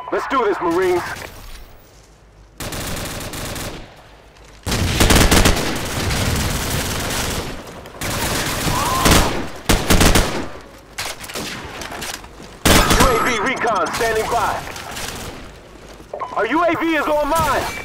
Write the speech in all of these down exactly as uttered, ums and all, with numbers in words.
Let's do this, Marines. U A V recon standing by. Our U A V is online.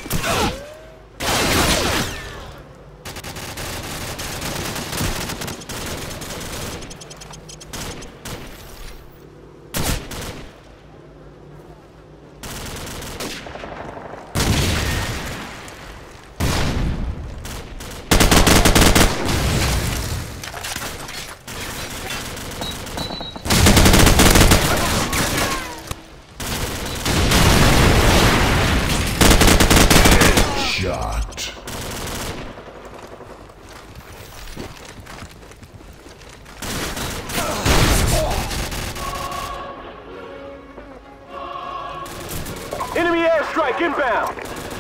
Shot. Enemy airstrike inbound.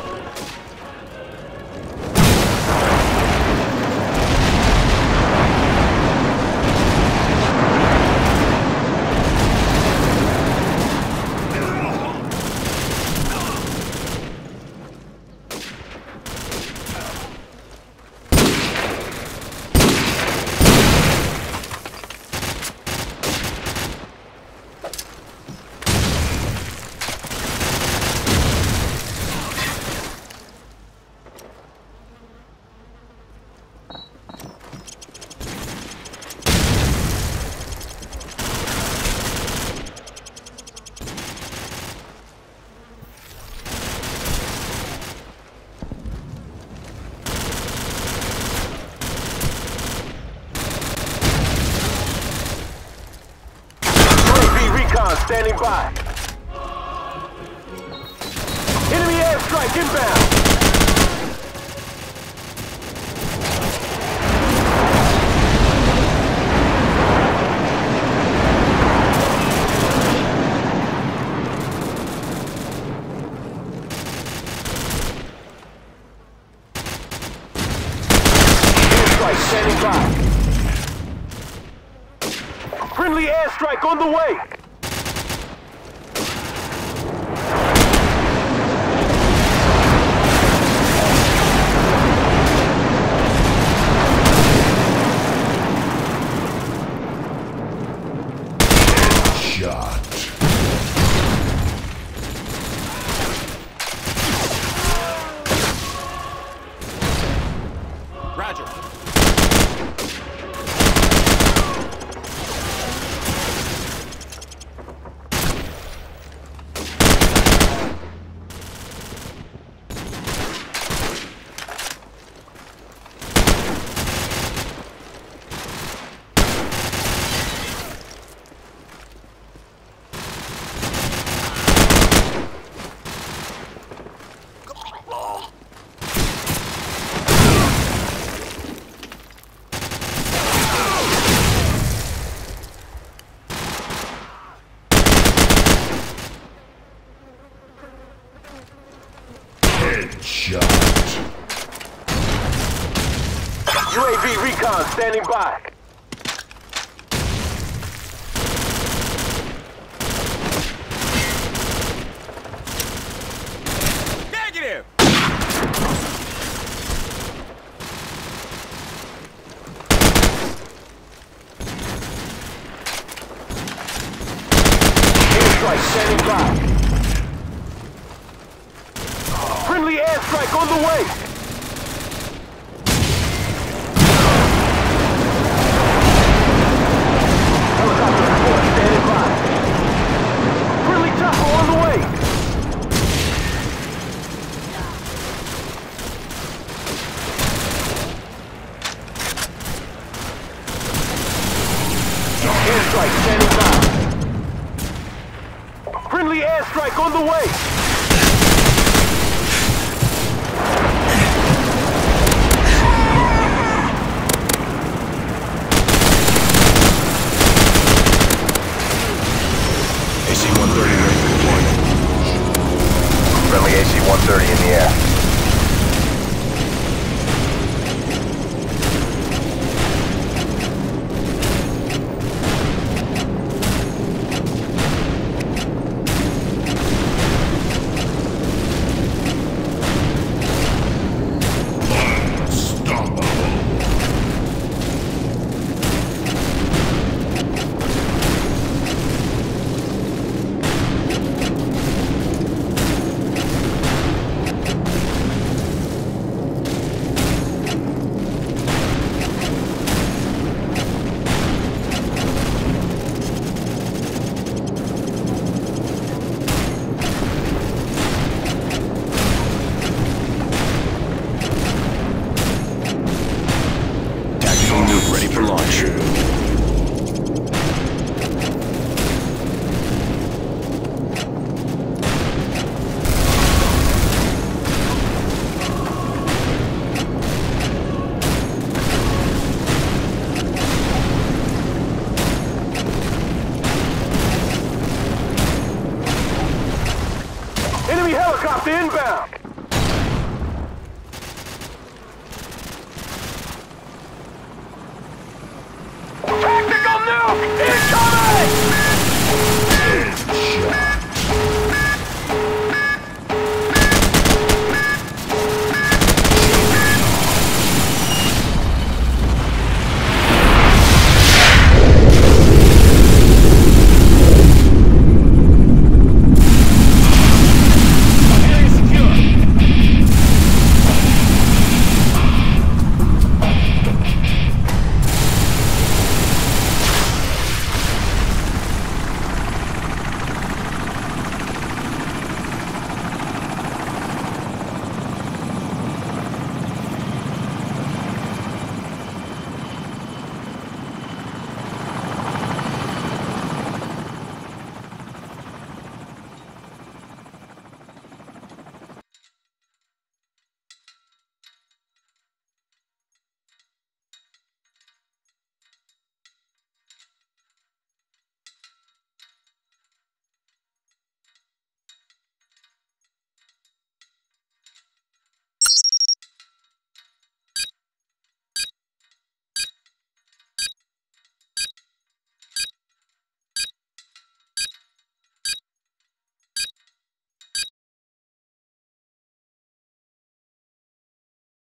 Standing by. Enemy airstrike inbound. Airstrike standing by. Friendly airstrike on the way. Shot. Roger. Headshot. U A V recon standing by. Negative. Airstrike standing by. Friendly airstrike on the way! Helicopter support standing by. Friendly chopper on the way! Airstrike standing by. Friendly airstrike on the way! A C one thirty ready for deployment. Friendly A C one thirty in the air. Enemy helicopter inbound! Tactical nuke!